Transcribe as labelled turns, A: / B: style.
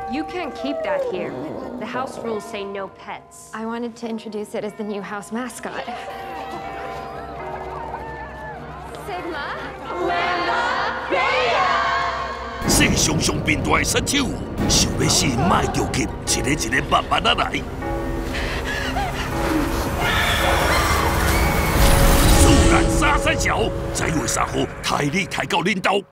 A: You can't keep that here. The house rules say no pets.
B: I wanted to introduce it as the new house mascot. Sigma, Lambda, Beta.
C: 世上上变大的杀手，想要死卖叫急，一个一个慢慢啊来。树懒杀三小，在月3号台里抬高领导。